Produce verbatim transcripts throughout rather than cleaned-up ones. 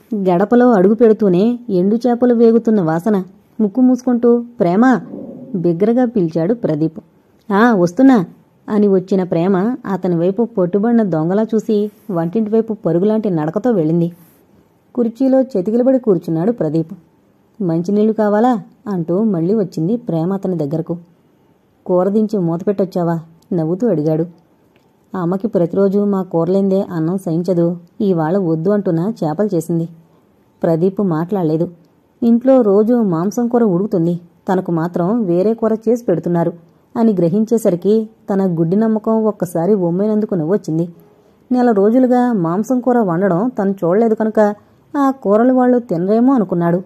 గడపలో అడుగు పెడుతూనే ఎండు చేపలు వేగుతున్న వాసన. ముక్కు మూసుకుంటూ ప్రేమ బిగ్గరగా పిలిచాడు ప్రదీప్. ఆ వస్తున్నా అని వచ్చిన ప్రేమ అతని వైపు పొట్టుబడిన దొంగలా చూసి వంటింటి వైపు పరుగులాంటి నడకతో వెళ్ళింది. కుర్చీలో చెతికిలబడి కూర్చున్నాడు ప్రదీప్. మంచినీళ్లు కావాలా అంటూ మళ్ళీ వచ్చింది ప్రేమ అతని దగ్గరకు. కూర దించి మూతపెట్టొచ్చావా నవ్వుతూ అడిగాడు. అమ్మకి ప్రతిరోజు మా కూరలేందే అన్నం సహించదు, ఈవాళ వద్దు అంటున్నా చేపలు చేసింది. ప్రదీప్ మాట్లాడలేదు. ఇంట్లో రోజు మాంసం కూర ఉడుకుతుంది, తనకు మాత్రం వేరే కూర చేసి పెడుతున్నారు అని గ్రహించేసరికి తన గుడ్డి నమ్మకం ఒక్కసారి ఒమ్మేనందుకు నవ్వొచ్చింది. నెల రోజులుగా మాంసం కూర వండడం తను చూడలేదు కనుక ఆ కూరలు వాళ్లు తినరేమో అనుకున్నాడు.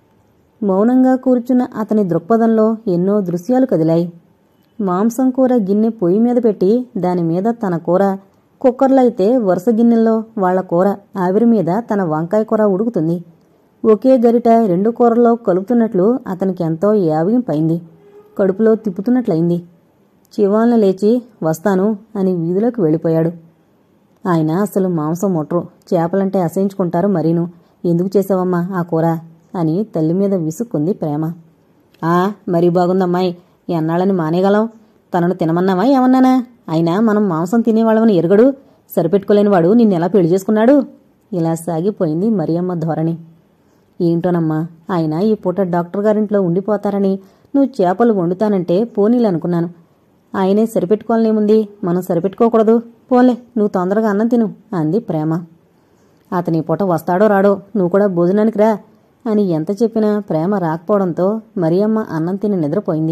మౌనంగా కూర్చున్న అతని దృక్పథంలో ఎన్నో దృశ్యాలు కదిలాయి. మాంసం కూర గిన్నె పొయ్యి మీద పెట్టి దానిమీద తన కూర, కుక్కర్లో అయితే వరుస గిన్నెల్లో వాళ్ల కూర, ఆవిరి మీద తన వంకాయ కూర ఉడుకుతుంది. ఒకే గరిట రెండు కూరల్లో కలుపుతున్నట్లు అతనికి ఎంతో యావింపైంది. కడుపులో తిప్పుతున్నట్లయింది. చివాలన లేచి వస్తాను అని వీధిలోకి వెళ్ళిపోయాడు. ఆయన అసలు మాంసం ముట్రు, చేపలంటే అసహించుకుంటారు మరీను. ఎందుకు చేసావమ్మా ఆ కూర అని తల్లి మీద విసుక్కుంది ప్రేమ. ఆ మరీ బాగుందమ్మాయి, ఎన్నాళ్ళని మానేగలం? తనను తినమన్నావా ఏమన్నానా? అయినా మనం మాంసం తినేవాళ్ళమని ఎరుగడు, సరిపెట్టుకోలేనివాడు నిన్నెలా పెళ్లి చేసుకున్నాడు? ఇలా సాగిపోయింది మరియమ్మ ధోరణి. ఏంటోనమ్మా, ఆయన ఈ పూట డాక్టర్ గారింట్లో ఉండిపోతారని నువ్వు చేపలు వండుతానంటే పోనీలనుకున్నాను. ఆయనే సరిపెట్టుకోవాలనేముంది, మనం సరిపెట్టుకోకూడదు. పోలే, నువ్వు తొందరగా అన్నం తిను అంది ప్రేమ. అతని పూట వస్తాడో రాడో, నువ్వు కూడా భోజనానికి రా అని ఎంత చెప్పినా ప్రేమ రాకపోవడంతో మరియమ్మ అన్నం తిని నిద్రపోయింది.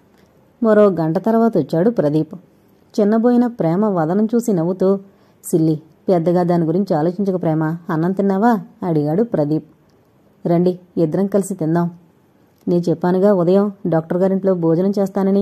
మరో గంట తర్వాత వచ్చాడు ప్రదీప్. చిన్నబోయిన ప్రేమ వదనం చూసి నవ్వుతూ, సిల్లి, పెద్దగా దాని గురించి ఆలోచించక ప్రేమ, అన్నం తిన్నావా అడిగాడు ప్రదీప్. రండి ఇద్దరం కలిసి తిందాం. నేను చెప్పానుగా ఉదయం డాక్టర్ గారింట్లో భోజనం చేస్తానని.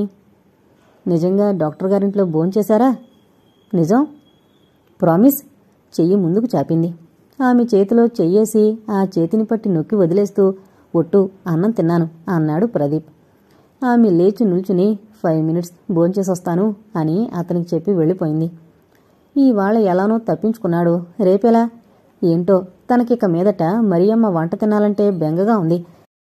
నిజంగా డాక్టర్ గారింట్లో భోంచేశారా? నిజం. ప్రామిస్. చెయ్యి ముందుకు చాపింది. ఆమె చేతిలో చెయ్యేసి ఆ చేతిని పట్టి నొక్కి వదిలేస్తూ, ఒట్టు అన్నం తిన్నాను అన్నాడు ప్రదీప్. ఆమె లేచి నిల్చుని ఫైవ్ మినిట్స్ భోంచేసొస్తాను అని అతనికి చెప్పి వెళ్ళిపోయింది. ఈవాళ ఎలానో తప్పించుకున్నాడు. రేపెలా? ఏంటో తనకిక మీదట మరియమ్మ వంట తినాలంటే బెంగగా ఉంది.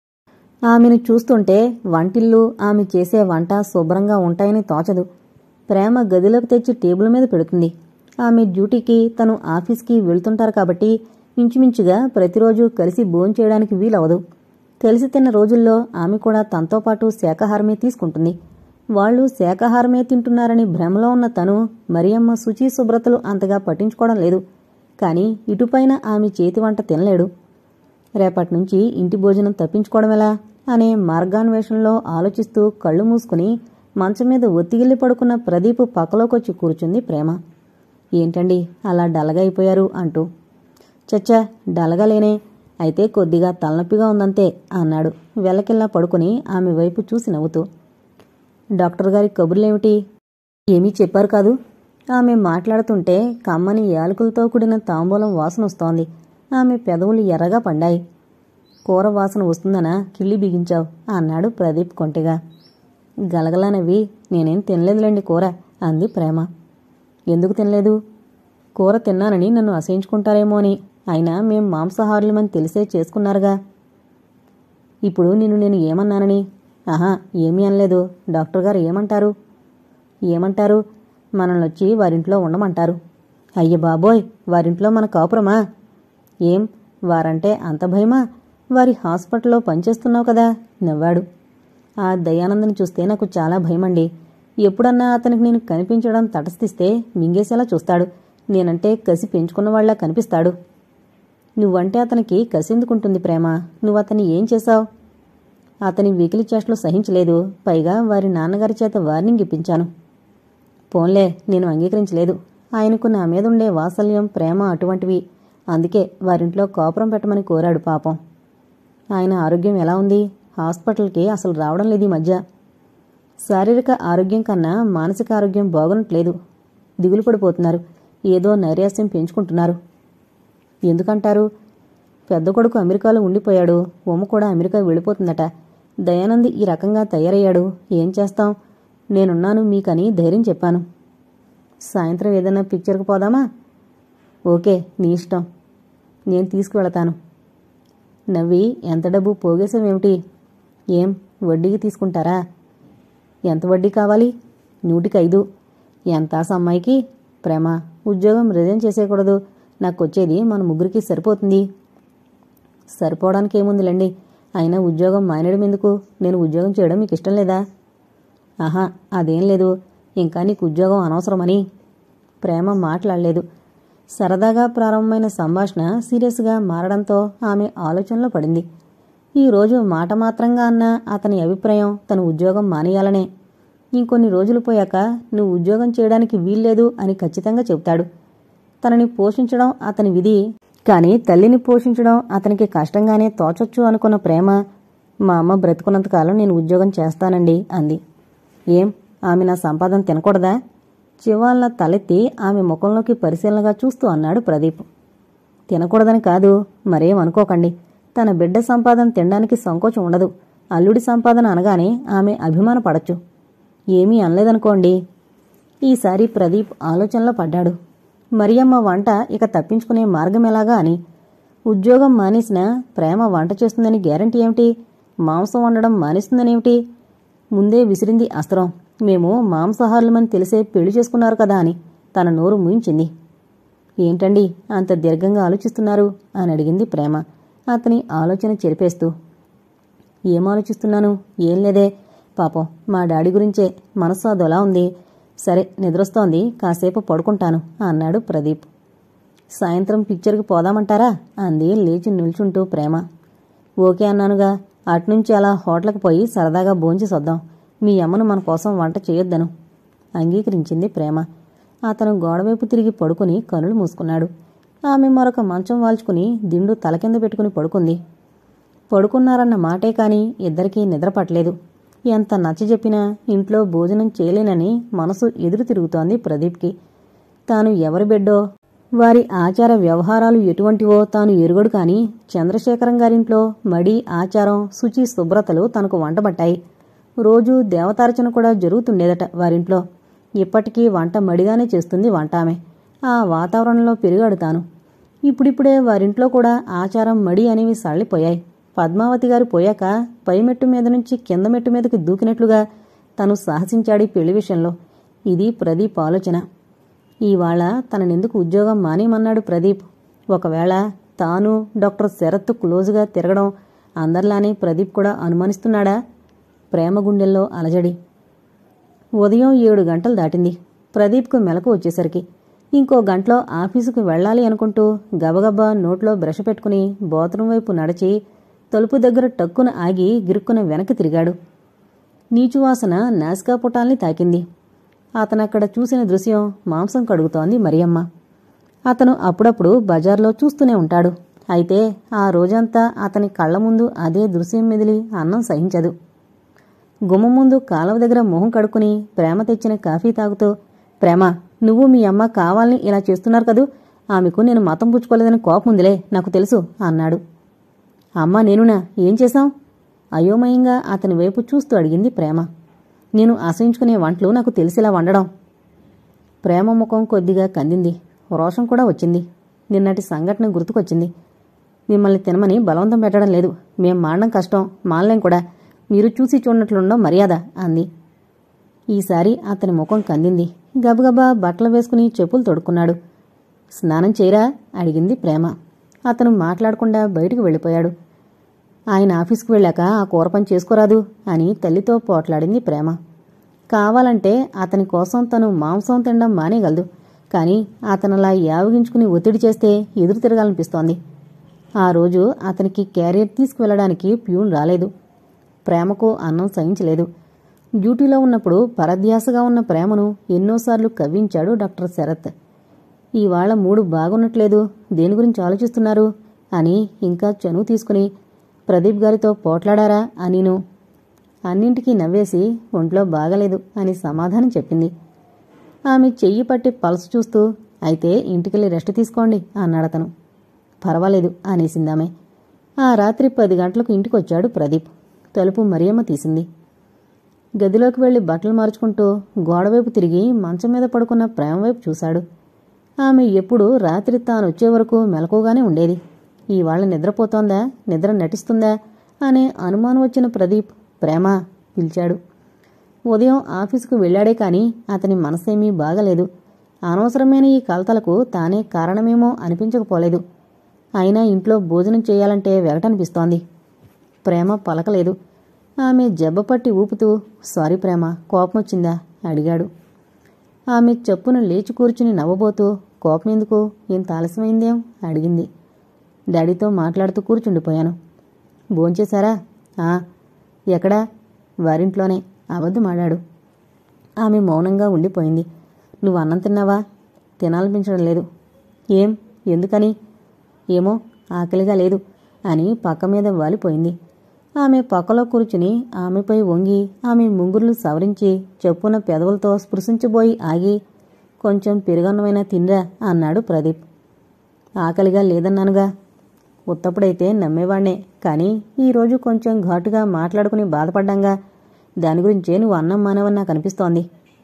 ఆమెను చూస్తుంటే వంటిల్లు, ఆమె చేసే వంట శుభ్రంగా ఉంటాయని తోచదు. ప్రేమ గదిలోకి తెచ్చి టేబుల్ మీద పెడుతుంది. ఆమె డ్యూటీకి తను ఆఫీస్కి వెళ్తుంటారు కాబట్టి ఇంచుమించుగా ప్రతిరోజు కలిసి భోంచేయడానికి వీలవదు. కలిసి తిన్న రోజుల్లో ఆమె కూడా తనతో పాటు శాకాహారమే తీసుకుంటుంది. వాళ్లు శాకాహారమే తింటున్నారని భ్రమలో ఉన్న తను మరియమ్మ శుచి శుభ్రతలు అంతగా పట్టించుకోవడం లేదు. కాని ఇటుపైన ఆమె చేతి వంట తినలేడు. రేపట్నుంచి ఇంటి భోజనం తప్పించుకోవడమెలా అనే మార్గాన్వేషణలో ఆలోచిస్తూ కళ్ళు మూసుకుని మంచం మీద ఒత్తిగిల్లి పడుకున్న ప్రదీప్ పక్కలోకొచ్చి కూర్చుంది ప్రేమ. ఏంటండి అలా డల్గా అయిపోయారు అంటూ. చచ్చా, డల్గా లేనే, అయితే కొద్దిగా తలనొప్పిగా ఉందంతే అన్నాడు వెల్లకిల్లా పడుకుని ఆమె వైపు చూసి నవ్వుతూ. డాక్టర్ గారి కబుర్లేమిటి? ఏమీ చెప్పారు కాదు. ఆమె మాట్లాడుతుంటే కమ్మని యాలకులతో కూడిన తాంబూలం వాసన వస్తోంది. ఆమె పెదవులు ఎర్రగా పండాయి. కూర వాసన వస్తుందనా కిళ్ళి బిగించావు అన్నాడు ప్రదీప్ కొంటిగా. గలగలానవి నేనేం తినలేదులేండి కూర అంది ప్రేమ. ఎందుకు తినలేదు? కూర తిన్నానని నన్ను అసహించుకుంటారేమో అని. అయినా మేం మాంసాహారులమని తెలిసే చేసుకున్నారుగా. ఇప్పుడు నిన్ను నేను ఏమన్నానని? ఆహా, ఏమీ అనలేదు. డాక్టర్ గారు ఏమంటారు? ఏమంటారు? మనల్నొచ్చి వారింట్లో ఉండమంటారు. అయ్య బాబోయ్, వారింట్లో మన కాపురమా? ఏం వారంటే అంత భయమా? వారి హాస్పిటల్లో పనిచేస్తున్నావు కదా నవ్వాడు. ఆ దయానందని చూస్తే నాకు చాలా భయమండి. ఎప్పుడన్నా అతనికి నేను కనిపించడం తటస్థిస్తే మింగేసేలా చూస్తాడు. నేనంటే కసి పెంచుకున్నవాళ్లా కనిపిస్తాడు. నువ్వంటే అతనికి కసిందుకుంటుంది ప్రేమ. నువ్వతన్ని ఏం చేశావు? అతని వెకిలి చేష్టలు సహించలేదు. పైగా వారి నాన్నగారి చేత వార్నింగ్ ఇప్పించాను. పోన్లే, నేను అంగీకరించలేదు. ఆయనకు నా మీదుండే వాత్సల్యం, ప్రేమ అటువంటివి. అందుకే వారింట్లో కాపురం పెట్టమని కోరాడు పాపం. ఆయన ఆరోగ్యం ఎలా ఉంది? హాస్పిటల్కి అసలు రావడం లేదు ఈ మధ్య. శారీరక ఆరోగ్యం కన్నా మానసిక ఆరోగ్యం బాగునట్లేదు. దిగులు పడిపోతున్నారు. ఏదో నైరాస్యం పెంచుకుంటున్నారు. ఎందుకంటారు? పెద్ద కొడుకు అమెరికాలో ఉండిపోయాడు. ఉమ్మ కూడా అమెరికా వెళ్ళిపోతుందట. దయానంద్ ఈ రకంగా తయారయ్యాడు. ఏం చేస్తాం? నేనున్నాను మీకని ధైర్యం చెప్పాను. సాయంత్రం ఏదైనా పిక్చర్కి పోదామా? ఓకే, నీ ఇష్టం. నేను తీసుకువెళతాను. నవ్వి ఎంత డబ్బు పోగేసావేమిటి? ఏం వడ్డీకి తీసుకుంటారా? ఎంత వడ్డీ కావాలి? నూటికి ఐదు. ఎంత అమ్మాయికి? ప్రేమ, ఉద్యోగం రిజైన్ చేసేయకూడదు. నాకొచ్చేది మన ముగ్గురికి సరిపోతుంది. సరిపోవడానికి ఏముందిలేండి. అయినా ఉద్యోగం మానేయడం ఎందుకు? నేను ఉద్యోగం చేయడం మీకు ఇష్టం లేదా? ఆహా, అదేం లేదు. ఇంకా నీకు ఉద్యోగం అనవసరమని. ప్రేమ మాట్లాడలేదు. సరదాగా ప్రారంభమైన సంభాషణ సీరియస్గా మారడంతో ఆమె ఆలోచనలో పడింది. ఈరోజు మాట మాత్రంగా అన్న అతని అభిప్రాయం తను ఉద్యోగం మానేయాలనే. ఇంకొన్ని రోజులు పోయాక నువ్వు ఉద్యోగం చేయడానికి వీల్లేదు అని ఖచ్చితంగా చెబుతాడు. తనని పోషించడం అతని విధి, కానీ తల్లిని పోషించడం అతనికి కష్టంగానే తోచొచ్చు అనుకున్న ప్రేమ, మా అమ్మ బ్రతుకున్నంతకాలం నేను ఉద్యోగం చేస్తానండి అంది. ఏం, ఆమె నా సంపాదన తినకూడదా? చివాళ్ళ తలెత్తి ఆమె ముఖంలోకి పరిశీలనగా చూస్తూ అన్నాడు ప్రదీప్. తినకూడదని కాదు, మరేం అనుకోకండి. తన బిడ్డ సంపాదన తినడానికి సంకోచం ఉండదు. అల్లుడి సంపాదన అనగానే ఆమె అభిమానపడచ్చు. ఏమీ అనలేదనుకోండి. ఈసారి ప్రదీప్ ఆలోచనలో పడ్డాడు. మరియమ్మ వంట ఇక తప్పించుకునే మార్గమెలాగా అని. ఉద్యోగం మానేసినా ప్రేమ వంట చేస్తుందని గ్యారంటీ ఏమిటి? మాంసం వండడం మానేస్తుందనేమిటి? ముందే విసిరింది అస్త్రం. మేము మాంసాహారులమని తెలిసే పెళ్లి చేసుకున్నారు కదా అని తన నోరు మూయించింది. ఏంటండి అంత దీర్ఘంగా ఆలోచిస్తున్నారు అని అడిగింది ప్రేమ అతని ఆలోచన చెరిపేస్తూ. ఏం ఆలోచిస్తున్నాను? ఏం లేదే. పాపం మా డాడీ గురించే. మనసు అదోలా ఉంది. సరే, నిద్రొస్తోంది, కాసేపు పడుకుంటాను అన్నాడు ప్రదీప్. సాయంత్రం పిక్చర్కి పోదామంటారా అంది లేచి నిల్చుంటూ ప్రేమ. ఓకే అన్నానుగా. అట్నుంచి అలా హోటల్కి పోయి సరదాగా భోంచేసొద్దాం. మీ అమ్మను మన కోసం వంట చేయొద్దను అంగీకరించింది ప్రేమ. అతను గోడవైపు తిరిగి పడుకుని కనులు మూసుకున్నాడు. ఆమె మరొక మంచం వాల్చుకుని దిండు తల కింద పెట్టుకుని పడుకుంది. పడుకున్నారన్న మాటే కాని ఇద్దరికీ నిద్ర పట్టలేదు. ఎంత నచ్చజెప్పినా ఇంట్లో భోజనం చేయలేనని మనసు ఎదురు తిరుగుతోంది ప్రదీప్కి. తాను ఎవరి బిడ్డో, వారి ఆచార వ్యవహారాలు ఎటువంటివో తాను ఎరుగడు కాని చంద్రశేఖరం గారింట్లో మడి, ఆచారం, శుచి, శుభ్రతలు తనకు వంటబట్టాయి. రోజూ దేవతార్చన కూడా జరుగుతుండేదట వారింట్లో. ఇప్పటికీ వంట మడిగానే చేస్తుంది వంట ఆమె. ఆ వాతావరణంలో పెరిగాడు తాను. ఇప్పుడిప్పుడే వారింట్లో కూడా ఆచారం, మడి అనేవి సళ్ళిపోయాయి. పద్మావతి గారు పోయాక పై మెట్టు మీద నుంచి కింద మెట్టు మీదకి దూకినట్లుగా తను సాహసించాడు పెళ్లి విషయంలో. ఇది ప్రదీప్ ఆలోచన. ఈవాళ తననెందుకు ఉద్యోగం మానేయమన్నాడు ప్రదీప్? ఒకవేళ తాను డాక్టర్ శరత్ క్లోజుగా తిరగడం అందరిలానే ప్రదీప్ కూడా అనుమానిస్తున్నాడా? ప్రేమ గుండెల్లో అలజడి. ఉదయం ఏడు గంటలు దాటింది. ప్రదీప్కు మెలకు వచ్చేసరికి ఇంకో గంటలో ఆఫీసుకు వెళ్లాలి అనుకుంటూ గబగబా నోట్లో బ్రష్ పెట్టుకుని బాత్రూం వైపు నడిచి తలుపు దగ్గర టక్కున ఆగి గిరుక్కున వెనక్కి తిరిగాడు. నీచువాసన నాసికాపుటాల్ని తాకింది. అతనక్కడ చూసిన దృశ్యం మాంసం కడుగుతోంది మరియమ్మ. అతను అప్పుడప్పుడు బజార్లో చూస్తూనే ఉంటాడు. అయితే ఆ రోజంతా అతని కళ్ల ముందు అదే దృశ్యం మెదిలి అన్నం సహించదు. గుమ్మ ముందు కాలవ దగ్గర మొహం కడుక్కుని ప్రేమ తెచ్చిన కాఫీ తాగుతూ, ప్రేమ, నువ్వు మీ అమ్మ కావాలని ఇలా చేస్తున్నారు కదూ. ఆమెకు నేను మతం పుచ్చుకోలేదని కోపముందిలే, నాకు తెలుసు అన్నాడు. అమ్మా, నేనునా? ఏం చేశాం? అయోమయంగా అతని వైపు చూస్తూ అడిగింది ప్రేమ. నేను ఆశయించుకునే వంటలు నాకు తెలిసిలా వండడం. ప్రేమ ముఖం కొద్దిగా కందింది. రోషం కూడా వచ్చింది. నిన్నటి సంఘటన గుర్తుకొచ్చింది. మిమ్మల్ని తినమని బలవంతం పెట్టడం లేదు. మేం మానడం కష్టం, మానలేం కూడా. మీరు చూసి చూడనట్లుండడం మర్యాద అంది. ఈసారి అతని ముఖం కందింది. గబగబా బట్టలు వేసుకుని చెప్పులు తొడుక్కున్నాడు. స్నానం చేయరా అడిగింది ప్రేమ. అతను మాట్లాడకుండా బయటికి వెళ్ళిపోయాడు. ఆయన ఆఫీస్కు వెళ్ళాక ఆ కూర పని చేసుకోరాదు అని తల్లితో పోట్లాడింది ప్రేమ. కావాలంటే అతని కోసం తను మాంసం తినడం మానేయగలదు. కానీ అతనలా యావగించుకుని ఒత్తిడి చేస్తే ఎదురు తిరగాలనిపిస్తోంది. ఆ రోజు అతనికి క్యారియర్ తీసుకువెళ్లడానికి ప్యూన్ రాలేదు. ప్రేమకు అన్నం సహించలేదు. డ్యూటీలో ఉన్నప్పుడు పరధ్యాసగా ఉన్న ప్రేమను ఎన్నోసార్లు కవ్వించాడు డాక్టర్ శరత్. ఇవాళ మూడు బాగున్నట్లేదు, దేని గురించి ఆలోచిస్తున్నారు అని ఇంకా చనువు తీసుకుని ప్రదీప్ గారితో పోట్లాడారా అనిను. అన్నింటికీ నవ్వేసి ఒంట్లో బాగలేదు అని సమాధానం చెప్పింది. ఆమె చెయ్యి పట్టి పల్స్ చూస్తూ, అయితే ఇంటికెళ్ళి రెస్ట్ తీసుకోండి అన్నాడతను. పర్వాలేదు అనేసిందామె. ఆ రాత్రి పది గంటలకు ఇంటికొచ్చాడు ప్రదీప్. తలుపు మరియమ్మ తీసింది. గదిలోకి వెళ్లి బట్టలు మార్చుకుంటూ గోడవైపు తిరిగి మంచం మీద పడుకున్న ప్రేమ వైపు చూశాడు. ఆమె ఎప్పుడూ రాత్రి తానొచ్చే వరకు మెలకుగానే ఉండేది. ఇవాళ నిద్రపోతోందా, నిద్ర నటిస్తుందా అనే అనుమానం వచ్చిన ప్రదీప్ ప్రేమ పిలిచాడు. ఉదయం ఆఫీసుకు వెళ్లాడే కాని అతని మనసేమీ బాగలేదు. అనవసరమైన ఈ కలతలకు తానే కారణమేమో అనిపించకపోలేదు. అయినా ఇంట్లో భోజనం చేయాలంటే వెగటనిపిస్తోంది. ప్రేమ పలకలేదు. ఆమె జబ్బపట్టి ఊపుతూ సారీ ప్రేమ, కోపమొచ్చిందా అడిగాడు. ఆమె చప్పున లేచి కూర్చుని నవ్వబోతూ కోపమెందుకు, ఇంత ఆలస్యమైందేం అడిగింది. డాడీతో మాట్లాడుతూ కూర్చుండిపోయాను. భోంచేశారా? ఆ. ఎక్కడా? వారింట్లోనే అబద్ధమాడాడు. ఆమె మౌనంగా ఉండిపోయింది. నువ్వు అన్నం తిన్నావా? తినాలనిపించడం లేదు. ఏం, ఎందుకని? ఏమో, ఆకలిగా లేదు అని పక్క మీద వాలిపోయింది. ఆమె పక్కలో కూర్చుని ఆమెపై వంగి ఆమె ముంగుర్లు సవరించి చెప్పున పెదవులతో స్పృశించబోయి ఆగి కొంచెం పెరుగన్నమైనా తిండ్రా అన్నాడు ప్రదీప్. ఆకలిగా లేదన్నానుగా. ఉత్తప్పుడైతే నమ్మేవాణ్ణే, కానీ ఈరోజు కొంచెం ఘాటుగా మాట్లాడుకుని బాధపడ్డాంగా. దాని గురించే నువ్వు అన్నం మానవని నాకు అనిపిస్తోంది.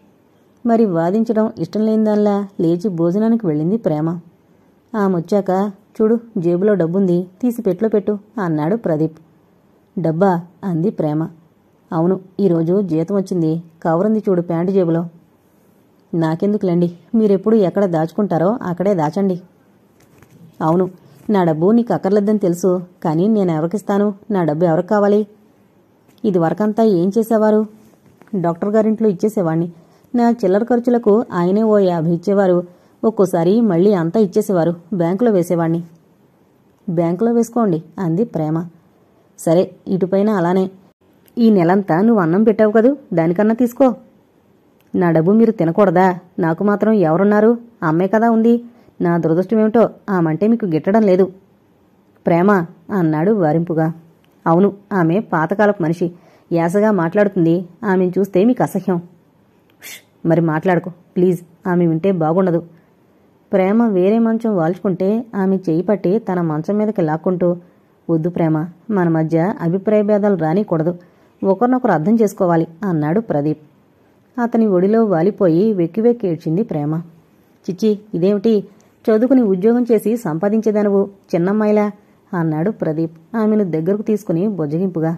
మరి వాదించడం ఇష్టం లేనిదాల్లా లేచి భోజనానికి వెళ్ళింది ప్రేమ. ఆమొచ్చాక చూడు, జేబులో డబ్బుంది, తీసి పెట్లో పెట్టు అన్నాడు ప్రదీప్. డబ్బా అంది ప్రేమ. అవును, ఈరోజు జీతం వచ్చింది, కవరుంది చూడు ప్యాంటు జేబులో. నాకెందుకులేండి, మీరెప్పుడు ఎక్కడ దాచుకుంటారో అక్కడే దాచండి. అవును, నా డబ్బు నీకు అక్కర్లేదని తెలుసు, కానీ నేను ఎవరికిస్తాను? నా డబ్బు ఎవరికి కావాలి? ఇది వరకంతా ఏం చేసేవారు? డాక్టర్ గారింట్లో ఇచ్చేసేవాణ్ణి. నా చిల్లర ఖర్చులకు ఆయనే ఓ యాభై ఇచ్చేవారు. ఒక్కోసారి మళ్ళీ అంతా ఇచ్చేసేవారు. బ్యాంకులో వేసేవాణ్ణి. బ్యాంకులో వేసుకోండి అంది ప్రేమ. సరే, ఇటుపైన అలానే. ఈ నెలంతా నువ్వు అన్నం పెట్టావు కదూ, దానికన్నా తీసుకో. నా డబ్బు మీరు తినకూడదా? నాకు మాత్రం ఎవరున్నారు? అమ్మే కదా ఉంది. నా దురదృష్టమేమిటో ఆమంటే మీకు గిట్టడం లేదు. ప్రేమ అన్నాడు వారింపుగా. అవును, ఆమె పాతకాలపు మనిషి, యాసగా మాట్లాడుతుంది. ఆమెను చూస్తే మీకు అసహ్యం. మరి మాట్లాడుకో ప్లీజ్, ఆమె వింటే బాగుండదు. ప్రేమ వేరే మంచం వాల్చుకుంటే ఆమె చేయి పట్టి తన మంచం మీదకి లాక్కుంటూ వద్దు ప్రేమ, మన మధ్య అభిప్రాయ భేదాలు రానికూడదు, ఒకరినొకరు అర్థం చేసుకోవాలి అన్నాడు ప్రదీప్. అతని ఒడిలో వాలిపోయి వెక్కి వెక్కి ఏడ్చింది ప్రేమ. చిచ్చి, ఇదేమిటి? చదువుకుని ఉద్యోగం చేసి సంపాదించేదనువు, చిన్నమ్మాయిలా అన్నాడు ప్రదీప్ ఆమెను దగ్గరకు తీసుకుని బొజ్జగింపుగా.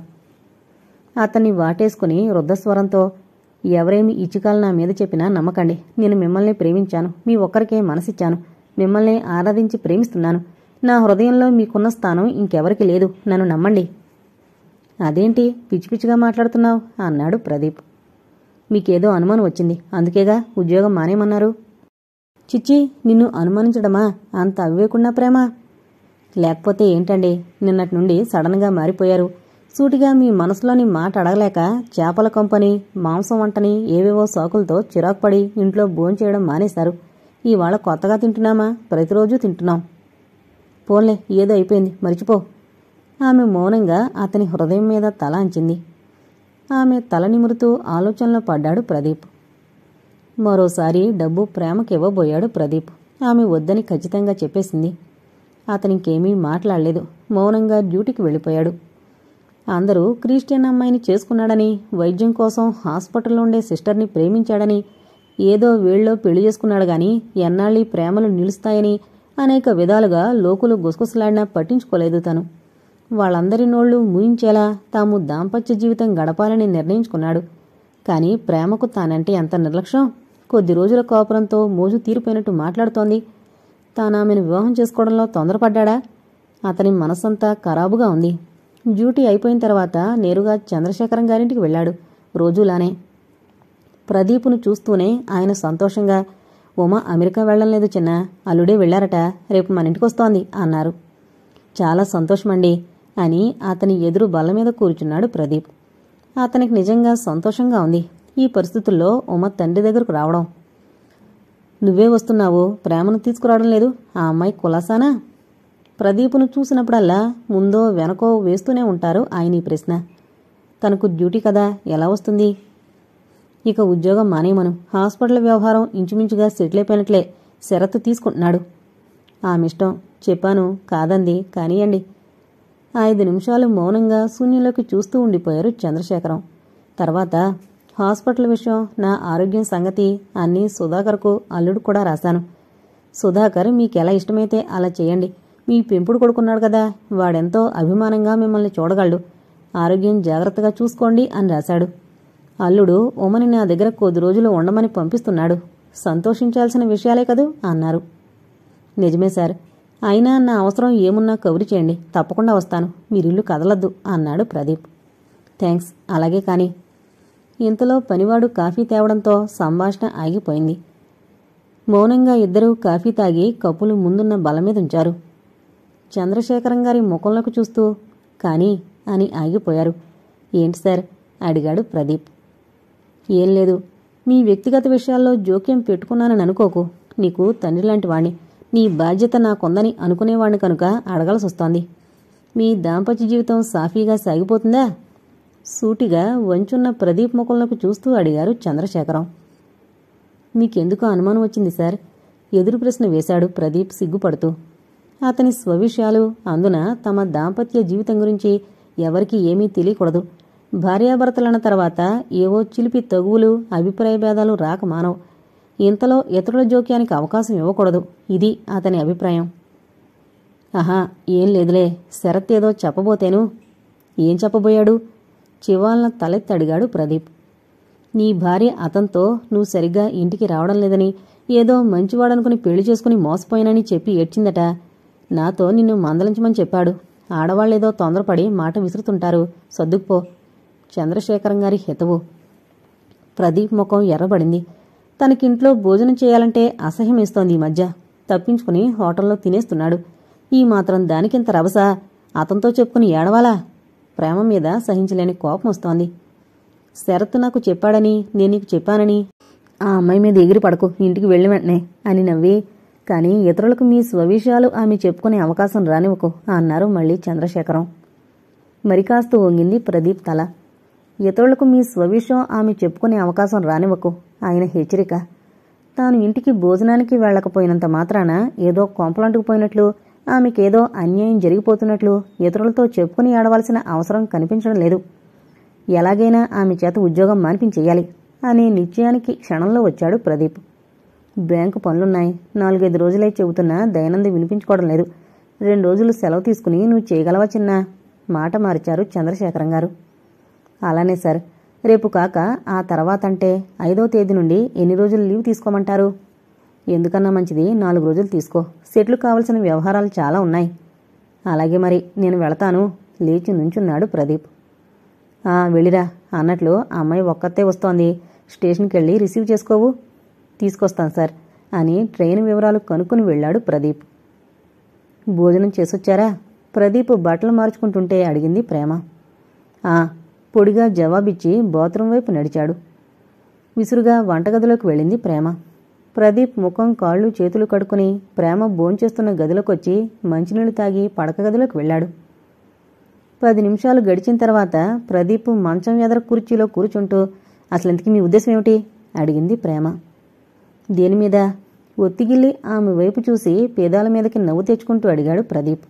అతన్ని వాటేసుకుని వృద్ధస్వరంతో ఎవరేమి ఇచ్చికాలు నా మీద చెప్పినా నమ్మకండి. నేను మిమ్మల్ని ప్రేమించాను, మీ ఒక్కరికే మనసిచ్చాను, మిమ్మల్ని ఆరాధించి ప్రేమిస్తున్నాను. నా హృదయంలో మీకున్న స్థానం ఇంకెవరికి లేదు, నన్ను నమ్మండి. అదేంటి పిచ్చి పిచ్చిగా మాట్లాడుతున్నావు అన్నాడు ప్రదీప్. మీకేదో అనుమానం వచ్చింది, అందుకేగా ఉద్యోగం మానేమన్నారు. చిచ్చి, నిన్ను అనుమానించడమా? అంత అవివేకున్నా ప్రేమ? లేకపోతే ఏంటండి, నిన్నటి నుండి సడన్గా మారిపోయారు. సూటిగా మీ మనసులోని మాట అడగలేక చేపల కంపని, మాంసం వంటని ఏవేవో సాకులతో చిరాకుపడి ఇంట్లో భోంచేయడం మానేశారు. ఇవాళ కొత్తగా తింటున్నామా? ప్రతిరోజూ తింటున్నాం. పోన్లే, ఏదో అయిపోయింది, మరిచిపో. ఆమె మౌనంగా అతని హృదయం మీద తల అంచింది. ఆమె తల నిమురుతూ ఆలోచనలో పడ్డాడు ప్రదీప్. మరోసారి డబ్బు ప్రేమకివ్వబోయాడు ప్రదీప్. ఆమె వద్దని ఖచ్చితంగా చెప్పేసింది. అతనికేమీ మాట్లాడలేదు, మౌనంగా డ్యూటీకి వెళ్ళిపోయాడు. అందరూ క్రిస్టియన్ అమ్మాయిని చేసుకున్నాడని, వైద్యం కోసం హాస్పిటల్లో ఉండే సిస్టర్ని ప్రేమించాడని, ఏదో వేళ్ళలో పెళ్లి చేసుకున్నాడు గాని ఎన్నాళ్ళీ ప్రేమలు నిలుస్తాయని అనేక విధాలుగా లోకులు గుసగుసలాడినా పట్టించుకోలేదు తను. వాళ్ళందరి నోళ్లు మూయించేలా తాము దాంపత్య జీవితం గడపాలని నిర్ణయించుకున్నాడు. కాని ప్రేమకు తానంటే ఎంత నిర్లక్ష్యం! కొద్ది రోజుల కోపరంతో మోజు తీరిపోయినట్టు మాట్లాడుతోంది. తానామెను వివాహం చేసుకోవడంలో తొందరపడ్డా? అతని మనసంతా ఖరాబుగా ఉంది. డ్యూటీ అయిపోయిన తర్వాత నేరుగా చంద్రశేఖరం గారింటికి వెళ్లాడు, రోజులానే. ప్రదీపును చూస్తూనే ఆయన సంతోషంగా, ఉమ అమెరికా వెళ్లం లేదు చిన్న, అల్లుడే వెళ్లారట, రేపు మన ఇంటికొస్తోంది అన్నారు. చాలా సంతోషమండి అని అతని ఎదురు బల్ల మీద కూర్చున్నాడు ప్రదీప్. అతనికి నిజంగా సంతోషంగా ఉంది ఈ పరిస్థితుల్లో ఉమ తండ్రి దగ్గరకు రావడం. నువ్వే వస్తున్నావు, ప్రేమను తీసుకురావడం లేదు, ఆ అమ్మాయి కులాసానా? ప్రదీపును చూసినప్పుడల్లా ముందో వెనకో వేస్తూనే ఉంటారు ఆయన ఈ ప్రశ్న. తనకు డ్యూటీ కదా, ఎలా వస్తుంది? ఇక ఉద్యోగం మానేమను, హాస్పిటల్ వ్యవహారం ఇంచుమించుగా సెటిల్ అయిపోయినట్లే, షరతు తీసుకుంటున్నాడు. ఆమిష్టం చెప్పాను, కాదంది, కానియండి. ఐదు నిమిషాలు మౌనంగా శూన్యంలోకి చూస్తూ ఉండిపోయారు చంద్రశేఖరం. తర్వాత, హాస్పిటల్ విషయం, నా ఆరోగ్యం సంగతి అన్నీ సుధాకర్కు అల్లుడు కూడా రాశాను. సుధాకర్ మీకెలా ఇష్టమైతే అలా చేయండి, మీ పెంపుడు కొడుకున్నాడు కదా, వాడెంతో అభిమానంగా మిమ్మల్ని చూడగలడు. ఆరోగ్యం జాగ్రత్తగా చూసుకోండి అని రాశాడు. అల్లుడు ఉమని నా దగ్గర కొద్ది రోజులు ఉండమని పంపిస్తున్నాడు. సంతోషించాల్సిన విషయాలే కదూ అన్నారు. నిజమే సార్, అయినా నా అవసరం ఏమున్నా కబురు చేయండి, తప్పకుండా వస్తాను. మీరిల్లు కదలద్దు అన్నాడు ప్రదీప్. థ్యాంక్స్, అలాగే కాని. ఇంతలో పనివాడు కాఫీ తేవడంతో సంభాషణ ఆగిపోయింది. మౌనంగా ఇద్దరూ కాఫీ తాగి కప్పులు ముందున్న బల మీద ఉంచారు. చంద్రశేఖరం గారి ముఖంలోకి చూస్తూ కానీ అని ఆగిపోయారు. ఏంటి సార్ అడిగాడు ప్రదీప్. ఏం లేదు, మీ వ్యక్తిగత విషయాల్లో జోక్యం పెట్టుకున్నానని అనుకోకు. నీకు తండ్రి లాంటి వాణ్ణి, నీ బాధ్యత నాకుందని అనుకునేవాణ్ణి కనుక అడగాల్సి వస్తోంది. మీ దాంపత్య జీవితం సాఫీగా సాగిపోతుందా? సూటిగా వంచున్న ప్రదీప్ ముఖంలోకి చూస్తూ అడిగారు చంద్రశేఖరం. మీకెందుకు అనుమానం వచ్చింది సార్? ఎదురు ప్రశ్న వేశాడు ప్రదీప్ సిగ్గుపడుతూ. అతని స్వవిషయాలు, అందున తమ దాంపత్య జీవితం గురించి ఎవరికీ ఏమీ తెలియకూడదు. భార్యాభర్తలన్న తర్వాత ఏవో చిలిపి తగువులు, అభిప్రాయ భేదాలు రాక మానవు. ఇంతలో ఇతరుల జోక్యానికి అవకాశం ఇవ్వకూడదు. ఇది అతని అభిప్రాయం. ఆహా, ఏం లేదులే, శరత్ ఏదో చెప్పబోతేను. ఏం చెప్పబోయాడు? చివాలన తలెత్తి అడిగాడు ప్రదీప్. నీ భార్య అతనితో నువ్వు సరిగ్గా ఇంటికి రావడం లేదని, ఏదో మంచివాడనుకుని పెళ్లి చేసుకుని మోసపోయానని చెప్పి ఏడ్చిందట. నాతో నిన్ను మందలించమని చెప్పాడు. ఆడవాళ్లేదో తొందరపడి మాట విసురుతుంటారు, సర్దుకుపో. చంద్రశేఖరం గారి హితవు. ప్రదీప్ ముఖం ఎర్రబడింది. తనకింట్లో భోజనం చేయాలంటే అసహ్యం వేస్తోంది ఈ మధ్య. తప్పించుకుని హోటల్లో తినేస్తున్నాడు. ఈ మాత్రం దానికింత రభసా? అతనితో చెప్పుకుని ఏడవాలా? ప్రేమ మీద సహించలేని కోపం వస్తోంది. శరత్ నాకు చెప్పాడని, నేను నీకు చెప్పానని ఆ అమ్మాయి మీద ఎగిరి పడకు, ఇంటికి వెళ్ళి వెంటనే అని నవ్వి, కానీ ఇతరులకు మీ స్వవిషయాలు ఆమె చెప్పుకునే అవకాశం రానివ్వకు అన్నారు మళ్లీ చంద్రశేఖరం. మరి కాస్త వంగింది ప్రదీప్ తల. ఇతరులకు మీ స్వవిషయం ఆమె చెప్పుకునే అవకాశం రానివ్వకు, ఆయన హెచ్చరిక. తాను ఇంటికి భోజనానికి వెళ్లకపోయినంత మాత్రాన ఏదో కొంపలంటుకుపోయినట్లు, ఆమెకేదో అన్యాయం జరిగిపోతున్నట్లు ఇతరులతో చెప్పుకుని ఆడవలసిన అవసరం కనిపించడం లేదు. ఎలాగైనా ఆమె చేత ఉద్యోగం మాన్పించేయాలి అనే నిశ్చయానికి క్షణంలో వచ్చాడు ప్రదీప్. బ్యాంకు పనులున్నాయి, నాలుగైదు రోజులై చెబుతున్నా దయానంద వినిపించుకోవడం లేదు. రెండు రోజులు సెలవు తీసుకుని నువ్వు చేయగలవా చిన్నా? మాట మార్చారు చంద్రశేఖరం గారు. అలానే సార్, రేపు కాక ఆ తర్వాతంటే ఐదో తేదీ నుండి ఎన్ని రోజులు లీవ్ తీసుకోమంటారు? ఎందుకన్నా మంచిది నాలుగు రోజులు తీసుకో, సెట్లు కావలసిన వ్యవహారాలు చాలా ఉన్నాయి. అలాగే మరి, నేను వెళతాను. లేచి నుంచున్నాడు ప్రదీప్. ఆ వెళ్ళిరా అన్నట్లు అమ్మాయి ఒక్కతే వస్తోంది, స్టేషన్కి వెళ్ళి రిసీవ్ చేసుకోవు. తీసుకొస్తాను సార్ అని ట్రైన్ వివరాలు కనుక్కుని వెళ్లాడు ప్రదీప్. భోజనం చేసొచ్చారా? ప్రదీప్ బట్టలు మార్చుకుంటుంటే అడిగింది ప్రేమ. ఆ పొడిగా జవాబిచ్చి బాత్రూం వైపు నడిచాడు. విసురుగా వంటగదిలోకి వెళ్ళింది ప్రేమ. ప్రదీప్ ముఖం కాళ్ళు చేతులు కడుక్కుని ప్రేమ భోంచేస్తున్న గదిలోకొచ్చి మంచినీళ్లు తాగి పడక గదిలోకి వెళ్లాడు. పది నిమిషాలు గడిచిన తర్వాత ప్రదీప్ మంచం ఎదర కుర్చీలో కూర్చుంటూ, అసలెంతకీ మీ ఉద్దేశం ఏమిటి అడిగింది ప్రేమ. దేనిమీద? ఒత్తిగిల్లి ఆమె వైపు చూసి పేదాల మీదకి నవ్వు తెచ్చుకుంటూ అడిగాడు ప్రదీప్.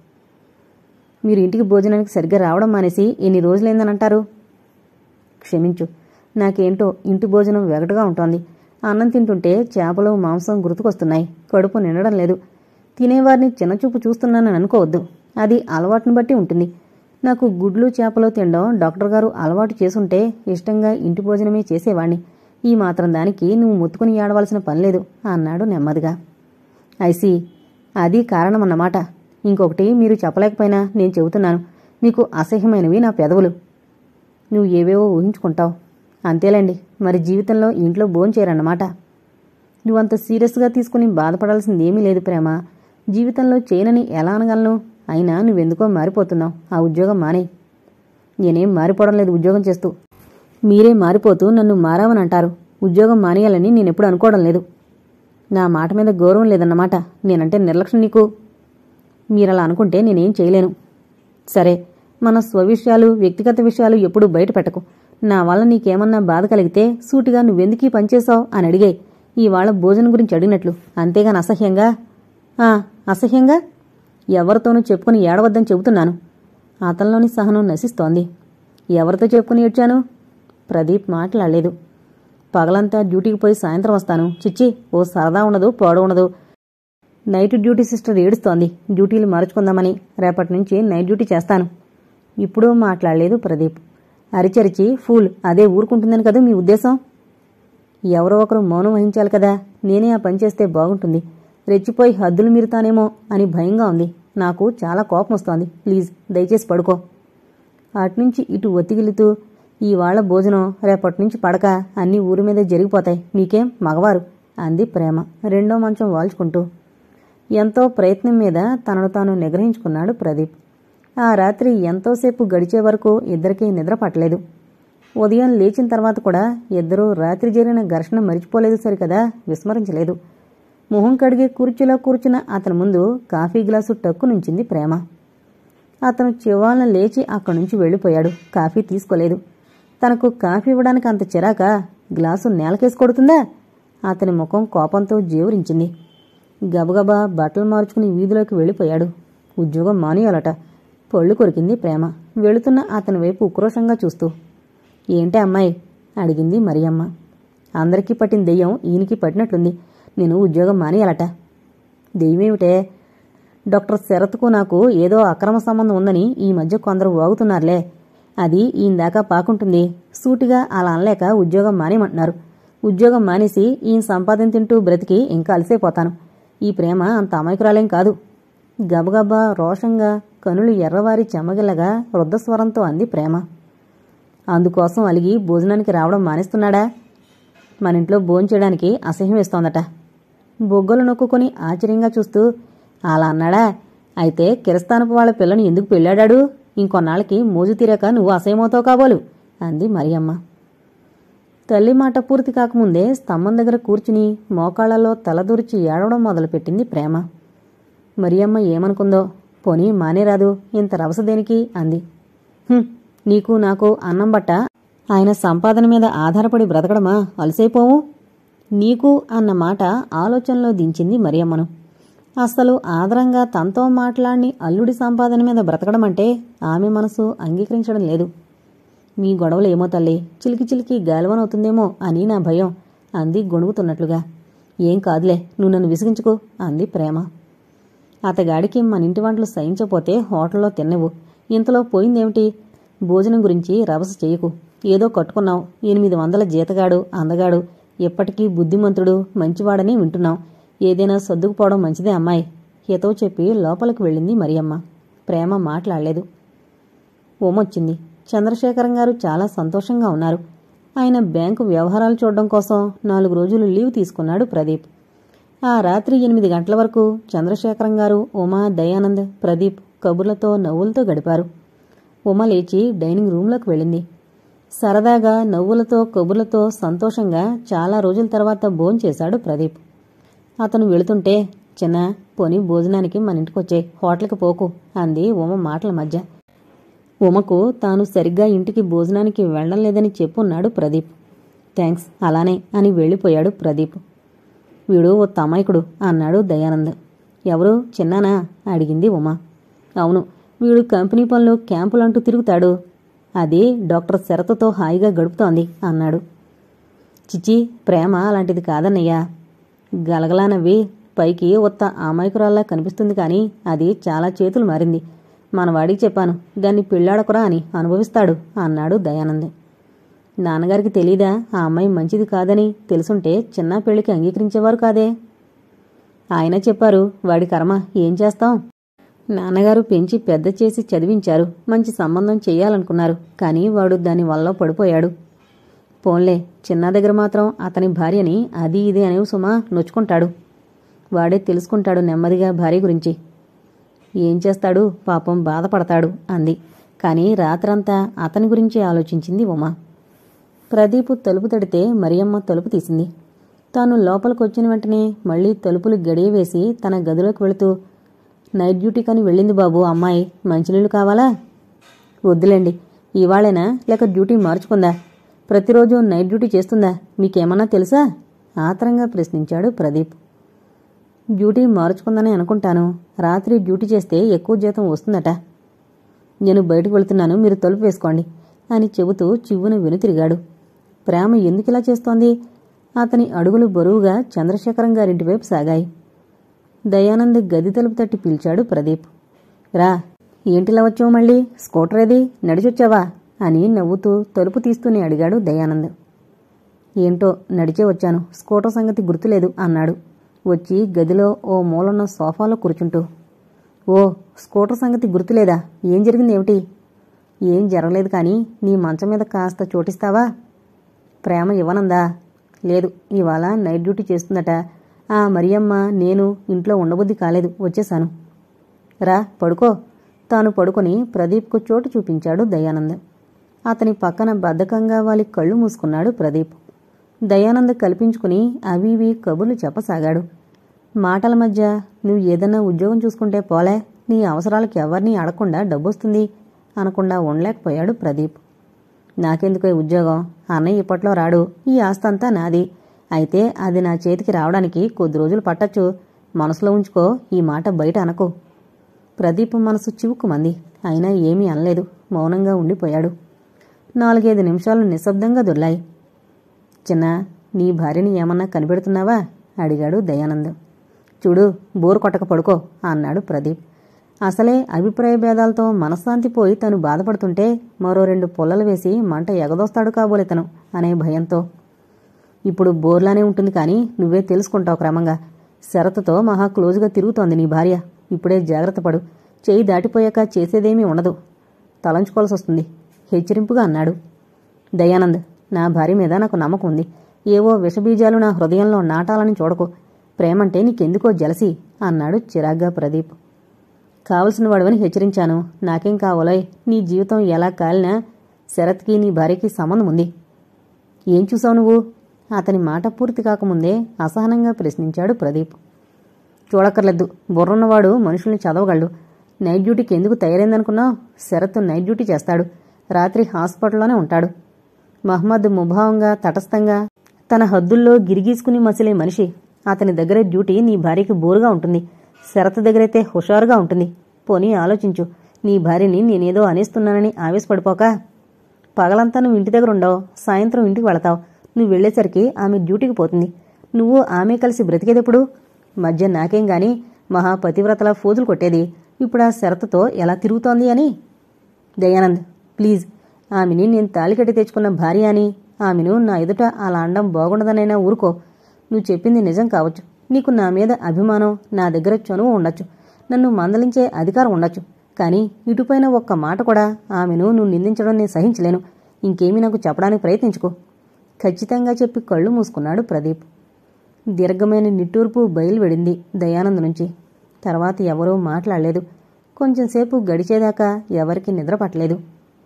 మీరు ఇంటికి భోజనానికి సరిగ్గా రావడం మానేసి ఎన్ని రోజులైందనంటారు? క్షమించు, నాకేంటో ఇంటి భోజనం వెగటుగా ఉంటోంది. అన్నం తింటుంటే చేపలు మాంసం గుర్తుకొస్తున్నాయి, కడుపు నిండడం లేదు. తినేవారిని చిన్నచూపు చూస్తున్నానని అనుకోవద్దు, అది అలవాటును బట్టి ఉంటుంది. నాకు గుడ్లు చేపలు తినడం డాక్టర్ గారు అలవాటు చేసుంటే ఇష్టంగా ఇంటి భోజనమే చేసేవాణ్ణి. ఈ మాత్రం దానికి నువ్వు ముత్తుకుని ఏడవలసిన పనిలేదు అన్నాడు నెమ్మదిగా. ఐసీ, అది కారణమన్నమాట. ఇంకొకటి మీరు చెప్పలేకపోయినా నేను చెబుతున్నాను, మీకు అసహ్యమైనవి నా పెదవులు. నువ్వు ఏవేవో ఊహించుకుంటావు. అంతేలేండి, మరి జీవితంలో ఇంట్లో భోంచేరన్నమాట. నువ్వంత సీరియస్గా తీసుకుని బాధపడాల్సిందేమీ లేదు ప్రేమ. జీవితంలో చేయనని ఎలా అనగలను? అయినా నువ్వెందుకో మారిపోతున్నావు. ఆ ఉద్యోగం మానే. నేనేం మారిపోవడం లేదు ఉద్యోగం చేస్తూ. మీరే మారిపోతూ నన్ను మారావని అంటారు. ఉద్యోగం మానేయాలని నేనెప్పుడు అనుకోవడం లేదు. నా మాట మీద గౌరవం లేదన్నమాట. నేనంటే నిర్లక్ష్యం నీకు. మీరలా అనుకుంటే నేనేం చేయలేను. సరే, మన స్వవిషయాలు, వ్యక్తిగత విషయాలు ఎప్పుడూ బయట పెట్టకు. నా వల్ల నీకేమన్నా బాధ కలిగితే సూటిగా నువ్వెందుకీ పనిచేశావు అని అడిగే, ఇవాళ భోజనం గురించి అడిగినట్లు. అంతేగాని అసహ్యంగా ఆ అసహ్యంగా ఎవరితోనూ చెప్పుకుని ఏడవద్దని చెబుతున్నాను. అతనిలోని సహనం నశిస్తోంది. ఎవరితో చెప్పుకుని ఏడ్చాను? ప్రదీప్ మాట్లాడలేదు. పగలంతా డ్యూటీకి పోయి సాయంత్రం వస్తాను. చిచ్చి, ఓ సరదా ఉండదు, పోడ ఉండదు. నైట్ డ్యూటీ సిస్టర్ ఏడుస్తోంది. డ్యూటీలు మార్చుకుందామని. రేపటి నుంచి నైట్ డ్యూటీ చేస్తాను. ఇప్పుడు మాట్లాడలేదు ప్రదీప్. అరిచరిచి ఫూల్ అదే ఊరుకుంటుందని కదా మీ ఉద్దేశం? ఎవరో ఒకరు మౌనం వహించాలి కదా. నేనే ఆ పని చేస్తే బాగుంటుంది. రెచ్చిపోయి హద్దులు మీరుతానేమో అని భయంగా ఉంది. నాకు చాలా కోపం వస్తోంది. ప్లీజ్ దయచేసి పడుకో. అట్నుంచి ఇటు ఒత్తిగిలుతూ, ఈవాళ్ల భోజనం రేపటి నుంచి పడక అన్నీ ఊరి మీదే జరిగిపోతాయి. మీకేం మగవారు అంది ప్రేమ రెండో మంచం వాల్చుకుంటూ. ఎంతో ప్రయత్నం మీద తనను తాను నిగ్రహించుకున్నాడు ప్రదీప్. ఆ రాత్రి ఎంతోసేపు గడిచే వరకు ఇద్దరికీ నిద్ర పట్టలేదు. ఉదయం లేచిన తర్వాత కూడా ఇద్దరూ రాత్రి జరిగిన ఘర్షణ మరిచిపోలేదు సరికదా, విస్మరించలేదు. మొహం కడిగి కుర్చీలో కూర్చున్న అతని ముందు కాఫీ గ్లాసు టక్కు నుంచింది ప్రేమ. అతను చివాలన లేచి అక్కడి నుంచి వెళ్లిపోయాడు. కాఫీ తీసుకోలేదు. తనకు కాఫీ ఇవ్వడానికి అంత చిరాకా? గ్లాసు నేలకేసి కొడుతుందా? అతని ముఖం కోపంతో జేవురించింది. గబగబా బట్టలు మార్చుకుని వీధిలోకి వెళ్లిపోయాడు. ఉద్యోగం మానేయాలట. పళ్ళు కొరికింది ప్రేమ వెళుతున్న అతని వైపు ఉక్రోషంగా చూస్తూ. ఏంటే అమ్మాయి అడిగింది మరియమ్మ. అందరికీ పట్టిన దెయ్యం ఈయనకి పట్టినట్లుంది. నేను ఉద్యోగం మానేయాలట. దెయ్యమేమిటే? డాక్టర్ శరత్కు నాకు ఏదో అక్రమ సంబంధం ఉందని ఈ మధ్య కొందరు వాగుతున్నారులే. అది ఈయన దాకా పాకుంటుంది. సూటిగా అలా అనలేక ఉద్యోగం మానేయమంటున్నారు. ఉద్యోగం మానేసి ఈయన సంపాదన తింటూ బ్రతికి ఇంకా అలసైపోతాను. ఈ ప్రేమ అంత అమాయకురాలేం కాదు. గబగబా రోషంగా కనులు ఎర్రవారి చెమ్మగిల్లగా వృద్ధస్వరంతో అంది ప్రేమ. అందుకోసం అలిగి భోజనానికి రావడం మానేస్తున్నాడా? మన ఇంట్లో భోంచేయడానికి అసహ్యం వేస్తోందట. బొగ్గలు నొక్కుని ఆశ్చర్యంగా చూస్తూ, అలా అన్నాడా? అయితే కిరస్థానపు వాళ్ల పిల్లని ఎందుకు పెళ్ళాడాడు? ఇంకొన్నాళ్ళకి మోజు తీరాక నువ్వు అసహ్యమవుతావు కాబోలు అంది మరియమ్మ. తల్లి మాట పూర్తి కాకముందే స్తంభం దగ్గర కూర్చుని మోకాళ్లలో తలదూర్చి ఏడవడం మొదలుపెట్టింది ప్రేమ. మరియమ్మ ఏమనుకుందో. పోనీ మానేరాదు, ఇంత రవస దేనికి అంది. హుం, నీకు నాకు అన్నం బట్ట ఆయన సంపాదన మీద ఆధారపడి బ్రతకడమా? అలసైపోవు. నీకు అన్న మాట ఆలోచనలో దించింది మరియమ్మను. అస్సలు ఆదరంగా తనతో మాట్లాడిని అల్లుడి సంపాదన మీద బ్రతకడమంటే ఆమె మనసు అంగీకరించడం లేదు. మీ గొడవలు ఏమో తల్లి, చిలికి చిలికి గాలివనవుతుందేమో అని నా భయం అంది గొణుగుతున్నట్లుగా. ఏం కాదులే, నువ్వు నన్ను విసిగించుకో అంది ప్రేమ. అతగాడికి మన ఇంటి వంటలు సహించపోతే హోటల్లో తిన్నవు. ఇంతలో పోయిందేమిటి? భోజనం గురించి రభస చేయకు. ఏదో కట్టుకున్నావు. ఎనిమిది వందల జీతగాడు, అందగాడు, ఎప్పటికీ బుద్ధిమంతుడు, మంచివాడని వింటున్నాం. ఏదైనా సర్దుకుపోవడం మంచిదే అమ్మాయి. హితవు చెప్పి లోపలికి వెళ్ళింది మరియమ్మ. ప్రేమ మాట్లాడలేదు. ఓమొచ్చింది. చంద్రశేఖరం గారు చాలా సంతోషంగా ఉన్నారు. ఆయన బ్యాంకు వ్యవహారాలు చూడడం కోసం నాలుగు రోజులు లీవ్ తీసుకున్నాడు ప్రదీప్. ఆ రాత్రి ఎనిమిది గంటల వరకు చంద్రశేఖరం గారు, ఉమా, దయానంద్, ప్రదీప్ కబుర్లతో నవ్వులతో గడిపారు. ఉమ లేచి డైనింగ్ రూంలోకి వెళ్ళింది. సరదాగా నవ్వులతో కబుర్లతో సంతోషంగా చాలా రోజుల తర్వాత భోంచేశాడు ప్రదీప్. అతను వెళుతుంటే, చిన్న పోని భోజనానికి మన ఇంటికొచ్చే, హోటల్కి పోకు అంది ఉమ మాటల మధ్య. ఉమకు తాను సరిగ్గా ఇంటికి భోజనానికి వెళ్లడం లేదని చెప్పున్నాడు ప్రదీప్. థ్యాంక్స్, అలానే అని వెళ్ళిపోయాడు ప్రదీప్. వీడు ఓ తమాయకుడు అన్నాడు దయానంద్. ఎవరు, చిన్నానా అడిగింది ఉమ. అవును, వీడు కంపెనీ పనులు క్యాంపులంటూ తిరుగుతాడు. అది డాక్టర్ శరత్తో హాయిగా గడుపుతోంది అన్నాడు. చిచి, ప్రేమ అలాంటిది కాదన్నయ్యా. గలగలా నవ్వి, పైకి ఒత్త అమాయకురాల్లా కనిపిస్తుంది కానీ అది చాలా చేతులు మారింది. మనవాడికి చెప్పాను, దాన్ని పెళ్ళాడకురా అని, అనుభవిస్తాడు అన్నాడు దయానంద్. నాన్నగారికి తెలీదా ఆ అమ్మాయి మంచిది కాదని? తెలుసుంటే చిన్న పెళ్లికి అంగీకరించేవారు కాదే. ఆయన చెప్పారు. వాడి కర్మ, ఏం చేస్తాం? నాన్నగారు పెంచి పెద్ద చేసి చదివించారు. మంచి సంబంధం చెయ్యాలనుకున్నారు. కానీ వాడు దాని వల్ల పడిపోయాడు. పోన్లే, చిన్న దగ్గర మాత్రం అతని భార్యని అది ఇది అనేవి సుమా నొచ్చుకుంటాడు. వాడే తెలుసుకుంటాడు నెమ్మదిగా భార్య గురించి. ఏం చేస్తాడు పాపం, బాధపడతాడు అంది. కానీ రాత్రంతా అతని గురించి ఆలోచించింది ఉమ. ప్రదీపు తలుపు తడితే మరియమ్మ తలుపు తీసింది. తాను లోపలికొచ్చిన వెంటనే మళ్లీ తలుపులు గడియవేసి తన గదిలోకి వెళుతూ, నైట్ డ్యూటీకని వెళ్ళింది బాబు అమ్మాయి, మంచినీళ్లు కావాలా? వద్దులేండి, ఇవాళేనా లేక డ్యూటీ మార్చుకుందా? ప్రతిరోజు నైట్ డ్యూటీ చేస్తుందా? మీకేమన్నా తెలుసా? ఆత్రంగా ప్రశ్నించాడు ప్రదీప్. డ్యూటీ మార్చుకుందని అనుకుంటాను. రాత్రి డ్యూటీ చేస్తే ఎక్కువ జీతం వస్తుందట. నేను బయటకు వెళుతున్నాను, మీరు తలుపు వేసుకోండి అని చెబుతూ చివ్వున వెనుతిరిగాడు. ప్రేమ ఎందుకిలా చేస్తోంది? అతని అడుగులు బరువుగా చంద్రశేఖరం గారింటి వైపు సాగాయి. దయానంద్ గది తలుపు తట్టి పిలిచాడు ప్రదీప్. రా, ఏంటిలా వచ్చావు మళ్ళీ? స్కూటర్ ఏది? నడిచొచ్చావా అని నవ్వుతూ తలుపు తీస్తూనే అడిగాడు దయానంద్. ఏంటో నడిచే వచ్చాను, స్కూటర్ సంగతి గుర్తులేదు అన్నాడు వచ్చి గదిలో ఓ మూలన్న సోఫాలో కూర్చుంటూ. ఓ, స్కూటర్ సంగతి గుర్తులేదా? ఏం జరిగింది ఏమిటి? ఏం జరగలేదు కానీ నీ మంచం మీద కాస్త చోటిస్తావా? ప్రేమ ఇవ్వనందా? లేదు, ఇవాళ నైట్ డ్యూటీ చేస్తుందట. ఆ మరియమ్మ నేను ఇంట్లో ఉండబుద్ధి కాలేదు, వచ్చేశాను. రా పడుకో. తాను పడుకొని ప్రదీప్కు చోటు చూపించాడు దయానంద్. అతని పక్కన బద్ధకంగా వాలి కళ్ళు మూసుకున్నాడు ప్రదీప్. దయానంద్ కల్పించుకుని అవి ఇవి కబుర్లు చెప్పసాగాడు. మాటల మధ్య నువ్వు ఏదన్నా ఉద్యోగం చూసుకుంటే పోలే, నీ అవసరాలకు ఎవరినీ అడగకుండా డబ్బొస్తుంది అనకుండా ఉండలేకపోయాడు ప్రదీప్. నాకెందుకో ఉద్యోగం? అన్నయ్య ఇప్పట్లో రాడు, ఈ ఆస్తంతా నాది. అయితే అది నా చేతికి రావడానికి కొద్ది రోజులు పట్టచ్చు. మనసులో ఉంచుకో, ఈ మాట బయట అనకు. ప్రదీప్ మనసు చివుక్కుమంది. అయినా ఏమీ అనలేదు, మౌనంగా ఉండిపోయాడు. నాలుగైదు నిమిషాలు నిశ్శబ్దంగా దొర్లాయి. చిన్న, నీ భార్యని ఏమన్నా కనిపెడుతున్నావా అడిగాడు దయానంద్. చూడు, బోరు కొట్టక పడుకో అన్నాడు ప్రదీప్. అసలే అభిప్రాయ భేదాలతో మనశ్శాంతి పోయి తను బాధపడుతుంటే మరో రెండు పుల్లలు వేసి మంట ఎగదోస్తాడు కాబోలితను అనే భయంతో. ఇప్పుడు బోర్లానే ఉంటుంది కానీ నువ్వే తెలుసుకుంటావు క్రమంగా. శరత్తో మహా క్లోజుగా తిరుగుతోంది నీ భార్య. ఇప్పుడే జాగ్రత్త పడు, చేయి దాటిపోయాక చేసేదేమీ ఉండదు, తలంచుకోవాల్సి వస్తుంది హెచ్చరింపుగా అన్నాడు. దయానంద్, నా భార్య మీద నాకు నమ్మకం ఉంది. ఏవో విషబీజాలు నా హృదయంలో నాటాలని చూడకు. ప్రేమంటే నీకెందుకో జలసి అన్నాడు చిరాగ్గా ప్రదీప్. కావలసిన వాడవని హెచ్చరించాను. నాకేం కావాలోయ్? నీ జీవితం ఎలా కాలినా శరత్కి నీ భార్యకి సంబంధం ఉంది. ఏం చూసావు నువ్వు? అతని మాట పూర్తి కాకముందే అసహనంగా ప్రశ్నించాడు ప్రదీప్. చూడక్కర్లేదు, బుర్రున్నవాడు మనుషుల్ని చదవగలడు. నైట్ డ్యూటీకి ఎందుకు తయారైందనుకున్నావు? శరత్ నైట్ డ్యూటీ చేస్తాడు, రాత్రి హాస్పిటల్లోనే ఉంటాడు. మహమ్మద్ ముభావంగా తటస్థంగా తన హద్దుల్లో గిరిగీసుకుని మసిలే మనిషి. అతని దగ్గర డ్యూటీ నీ భార్యకి బోరుగా ఉంటుంది, శరత్ దగ్గరైతే హుషారుగా ఉంటుంది. పోనీ ఆలోచించు, నీ భార్యని నేనేదో అనేస్తున్నానని ఆవేశపడిపోక. పగలంతా నువ్వు ఇంటి దగ్గర ఉండవు, సాయంత్రం ఇంటికి వెళతావు. నువ్వు వెళ్లేసరికి ఆమె డ్యూటీకి పోతుంది. నువ్వు ఆమె కలిసి బ్రతికేదెప్పుడు? మధ్య నాకేం గాని మహా పతివ్రతలా ఫోజులు కొట్టేది ఇప్పుడు ఆ శరత్తో ఎలా తిరుగుతోంది అని. దయానంద్, ప్లీజ్, ఆమెని నేను తాళికట్టి తెచ్చుకున్న భార్య అని, ఆమెను నా ఎదుట అలా అండం బాగుండదనైనా ఊరుకో. నువ్వు చెప్పింది నిజం కావచ్చు, నీకు నా మీద అభిమానం, నా దగ్గర చనువు ఉండొచ్చు, నన్ను మందలించే అధికారం ఉండొచ్చు. కానీ ఇటుపైన ఒక్క మాట కూడా ఆమెను నువ్వు నిందించడం నేను సహించలేను. ఇంకేమీ నాకు చెప్పడానికి ప్రయత్నించుకో ఖచ్చితంగా చెప్పి కళ్ళు మూసుకున్నాడు ప్రదీప్. దీర్ఘమైన నిట్టూర్పు బయలువెడింది దయానంద్ నుంచి. తర్వాత ఎవరూ మాట్లాడలేదు. కొంచెంసేపు గడిచేదాకా ఎవరికి నిద్ర పట్టలేదు.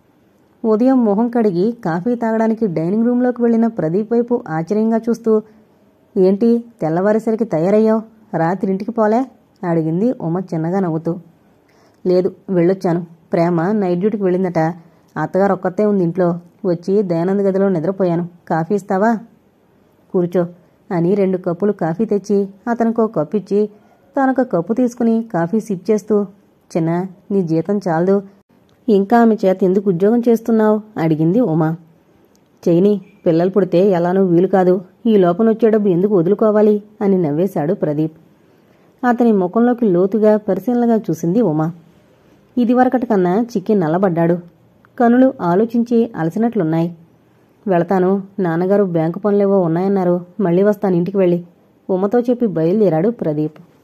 ఉదయం మొహం కడిగి కాఫీ తాగడానికి డైనింగ్ రూంలోకి వెళ్లిన ప్రదీప్ వైపు ఆశ్చర్యంగా చూస్తూ, ఏంటి తెల్లవారేసరికి తయారయ్యావు? రాత్రి ఇంటికి పోలే అడిగింది ఉమ చిన్నగా నవ్వుతూ. లేదు, వెళ్ళొచ్చాను. ప్రేమ నైట్ డ్యూటీకి వెళ్ళిందట. అత్తగారు ఒక్కతే ఉంది ఇంట్లో. వచ్చి దయానంద్ గదిలో నిద్రపోయాను. కాఫీ ఇస్తావా? కూర్చో అని రెండు కప్పులు కాఫీ తెచ్చి అతనికో కప్పు ఇచ్చి తానొక కప్పు తీసుకుని కాఫీ సిప్ చేస్తూ, చిన్న, నీ జీతం చాలదు, ఇంకా ఆమె చేత ఎందుకు ఉద్యోగం చేస్తున్నావు అడిగింది ఉమా. చెయ్యని, పిల్లలు పుడితే ఎలానూ వీలు కాదు. ఈ లోపల వచ్చే డబ్బు ఎందుకు వదులుకోవాలి అని నవ్వేశాడు ప్రదీప్. అతని ముఖంలోకి లోతుగా పరిశీలనగా చూసింది ఉమా. ఇదివరకటి కన్నా చిక్కి నల్లబడ్డాడు. కనులు ఆలోచించి అలసినట్లున్నాయి. వెళతాను, నాన్నగారు బ్యాంకు పనులేవో ఉన్నాయన్నారు, మళ్లీ వస్తాను ఇంటికి వెళ్ళి ఉమతో చెప్పి బయలుదేరాడు ప్రదీప్.